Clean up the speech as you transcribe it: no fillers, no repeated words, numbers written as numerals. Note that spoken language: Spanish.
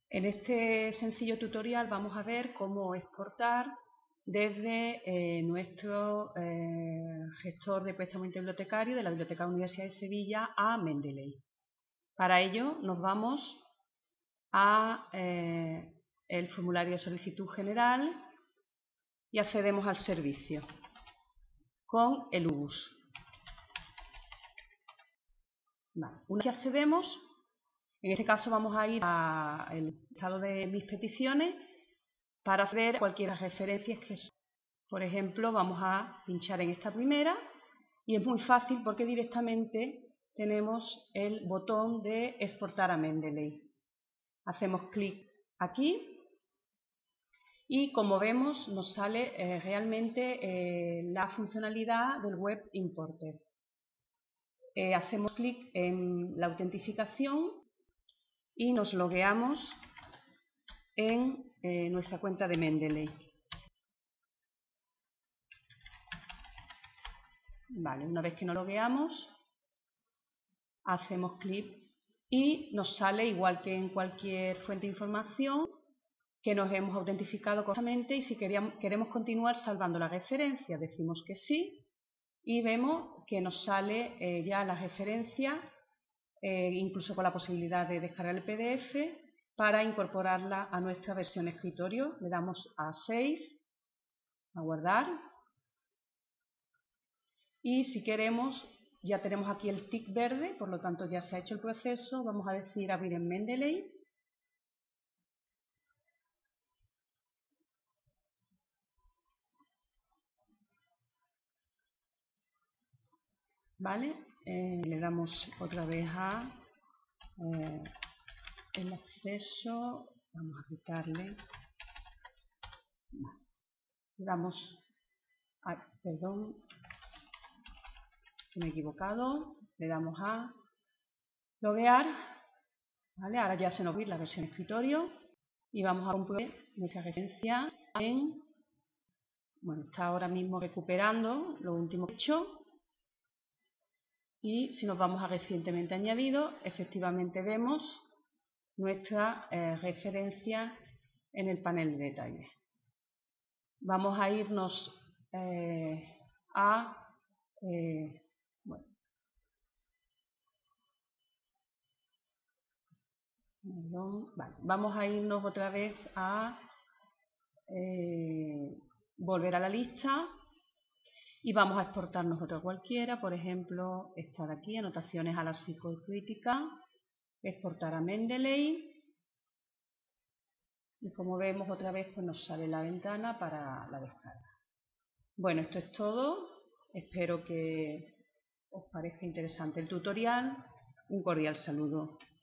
En este sencillo tutorial vamos a ver cómo exportar desde nuestro gestor de préstamo interbibliotecario de la Biblioteca Universidad de Sevilla a Mendeley. Para ello nos vamos a el formulario de solicitud general y accedemos al servicio con el UBUS. Vale. Una vez que accedemos, en este caso vamos a ir al listado de mis peticiones para acceder a cualquier referencias que son. Por ejemplo, vamos a pinchar en esta primera y es muy fácil porque directamente tenemos el botón de exportar a Mendeley. Hacemos clic aquí y como vemos nos sale realmente la funcionalidad del Web Importer. Hacemos clic en la autentificación y nos logueamos en nuestra cuenta de Mendeley. Vale, una vez que nos logueamos, hacemos clic y nos sale, igual que en cualquier fuente de información, que nos hemos autentificado correctamente y si queremos continuar salvando la referencia, decimos que sí y vemos que nos sale ya la referencia, incluso con la posibilidad de descargar el PDF para incorporarla a nuestra versión de escritorio. Le damos a Save, a guardar y si queremos, ya tenemos aquí el tic verde, por lo tanto ya se ha hecho el proceso. Vamos a decir abrir en Mendeley. ¿Vale? Le damos otra vez a el acceso, vamos a quitarle, le damos, perdón, me he equivocado, le damos a loguear, ¿vale? Ahora ya se nos va a ir la versión de escritorio y vamos a comprobar nuestra referencia en, bueno, está ahora mismo recuperando lo último que he hecho. Y si nos vamos a recientemente añadido, efectivamente vemos nuestra referencia en el panel de detalle. Vamos a irnos vamos a irnos otra vez a volver a la lista y vamos a exportarnos otra cualquiera, por ejemplo, esta de aquí, anotaciones a la psicocrítica, exportar a Mendeley. Y como vemos otra vez pues nos sale la ventana para la descarga. Bueno, esto es todo. Espero que os parezca interesante el tutorial. Un cordial saludo.